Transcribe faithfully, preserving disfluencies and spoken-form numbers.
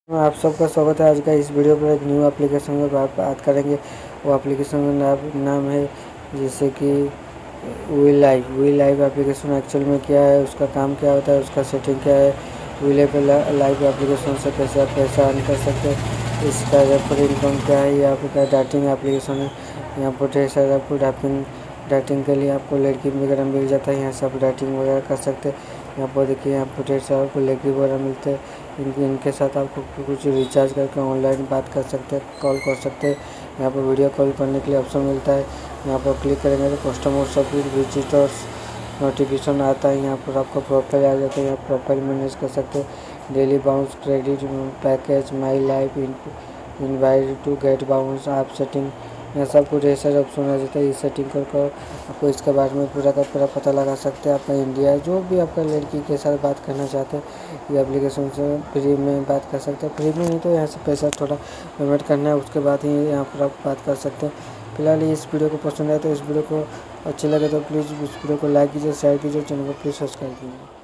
आप सबका स्वागत है। आज का इस वीडियो पर एक न्यू एप्लीकेशन की बात बात करेंगे। वो एप्लीकेशन का नाम नाम है जैसे कि V live V live application actual में क्या है, उसका काम क्या होता है, उसका सेटिंग क्या है। वी लाइव एप्लीकेशन से कैसे आप पैसा अर्न कर सकते हैं, इसका रेफर इनकम क्या है। ये आपका डाटिंग एप्लीकेशन है। यहाँ पर ढेर सारे आपको डाटिंग डाटिंग के लिए आपको लड़की वगैरह मिल जाता है। यहाँ से आप डाटिंग वगैरह कर सकते हैं। यहाँ पर देखिए, यहाँ पर ढेर सारे आपको लड़की वगैरह मिलते हैं। इनके इनके साथ आपको कुछ रिचार्ज करके ऑनलाइन बात कर सकते हैं, कॉल कर सकते हैं। यहाँ पर वीडियो कॉल करने के लिए ऑप्शन मिलता है। यहाँ पर क्लिक करेंगे तो कस्टमर सर्विस विजिटर्स नोटिफिकेशन आता है। यहाँ पर आपका प्रोफाइल आ जाता है। यहाँ प्रोफाइल मैनेज कर सकते हैं। Daily bounce, credit, package, my life, invite to get bounce, आप सेटिंग, यहाँ सब कुछ ऐसा ऑप्शन आ जाता है। ये सेटिंग कर कर आपको इसके बारे में पूरा का पूरा पता लगा सकते हैं। आपका इंडिया जो भी आपका लड़की के साथ बात करना चाहते हैं, ये एप्लीकेशन से फ्री में बात कर सकते हैं। फ्री में नहीं तो यहाँ से पैसा थोड़ा पेमेंट करना है, उसके बाद ही यहाँ पर आप बात कर सकते हैं। फिलहाल इस वीडियो को पसंद आए तो इस वीडियो को अच्छी लगे तो प्लीज़ इस वीडियो को लाइक कीजिए, शेयर कीजिए, चैनल को प्लीज़ सब्सक्राइब कीजिए।